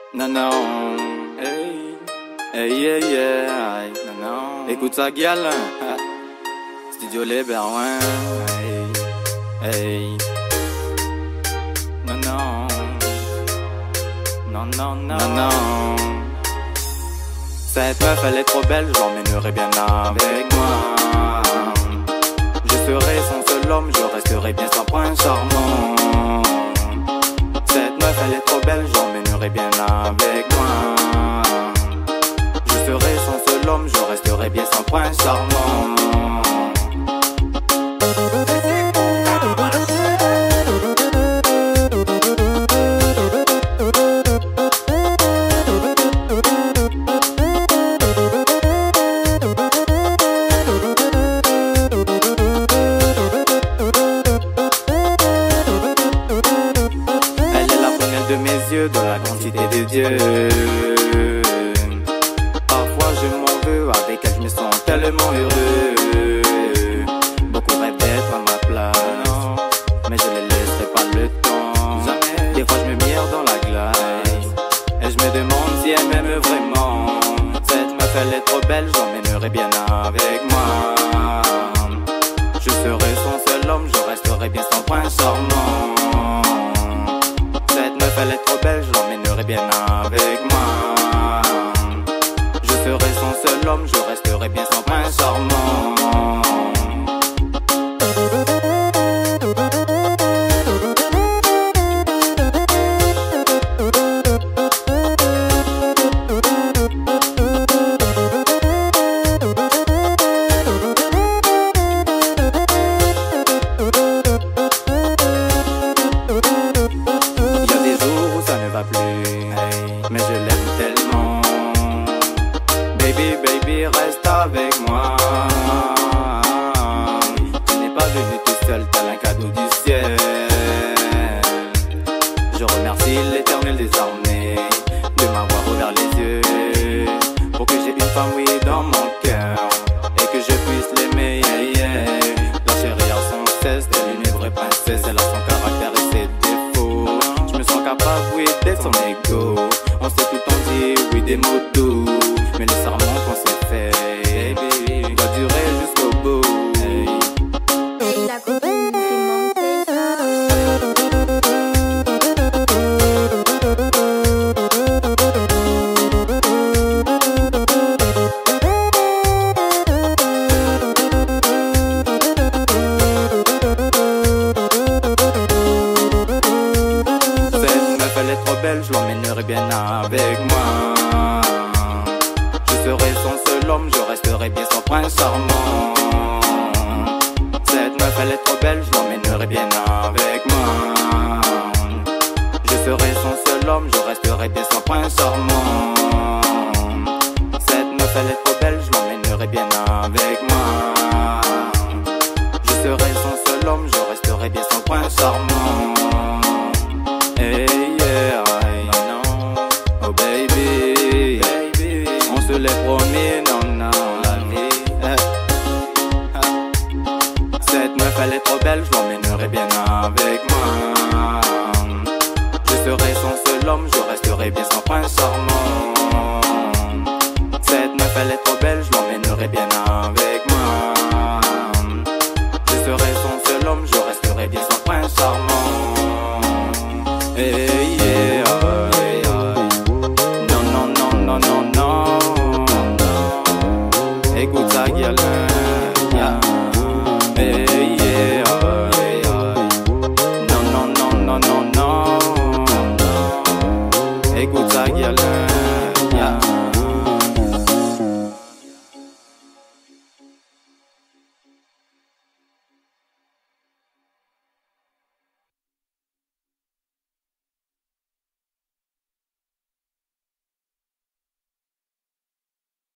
Non, non, hey, hey, yeah, yeah, hey, non, non. Écoute ça, gueule, Studio Les Berouins, hey, hey. Non, non, non, non, non, non, non. Cette meuf, elle est trop belle, je l'emmènerai bien avec moi. Je serai son seul homme, je resterai bien son prince charmant. Cette meuf, elle est trop belle, je l'emmènerai bien avec moi. Je serai son seul homme, je resterai bien son prince charmant. De mes yeux, de la grande cité de Dieu. Parfois je m'en veux, avec elle je me sens tellement heureux. Beaucoup rêvent d'être à ma place, mais je ne laisserai pas le temps. Des fois je me mire dans la glace et je me demande si elle m'aime vraiment. Cette meuf elle est trop belle, j'emmènerai bien avec moi. Je serai son seul homme, je resterai bien son prince charmant. Elle est trop belle, je l'emmènerai bien avec moi. Je serai son seul homme, je resterai bien son prince charmant. Mais je l'aime tellement. Baby, baby, reste avec moi. Tu n'es pas venu tout seul, tel un cadeau du ciel. Je remercie l'Éternel des armées de m'avoir ouvert les yeux pour que j'ai une femme, oui, dans mon cœur et que je puisse l'aimer, yeah, yeah. La chérir sans cesse, telle une vraie princesse. Elle a son caractère et ses défauts. Je me sens capable, oui, d'être son ego. On s'est tout le temps dit, oui, des mots doux, mais le serment qu'on s'est fait, baby, doit durer jusqu'au bout. Hey. Et la copine me fait monter ça. Cette meuf, elle est trop belle, je l'emmènerai bien avec moi. Je serai son seul homme, je resterai bien son prince charmant. Cette meuf elle est trop belle, je l'emmènerai bien avec moi. Je serai son seul homme, je resterai bien son prince charmant. Cette meuf elle est trop belle, je l'emmènerai bien avec moi. Je serai son seul homme, je resterai bien son prince charmant. Hey, yeah, non, oh baby, baby, on se l'est promis, non, non, la vie. Cette meuf elle est trop belle, je l'emmènerai bien avec moi. Je serai son seul homme, je resterai bien son prince charmant. Cette meuf elle est trop belle, je l'emmènerai bien avec moi. Je serai son seul homme, je resterai bien son prince charmant. Hey, yeah, non, non, non, non, non, non, non. Écoute ça, gueule, yeah. Hey, yeah, non, non, non, non, non, non. Écoute ça, gueule.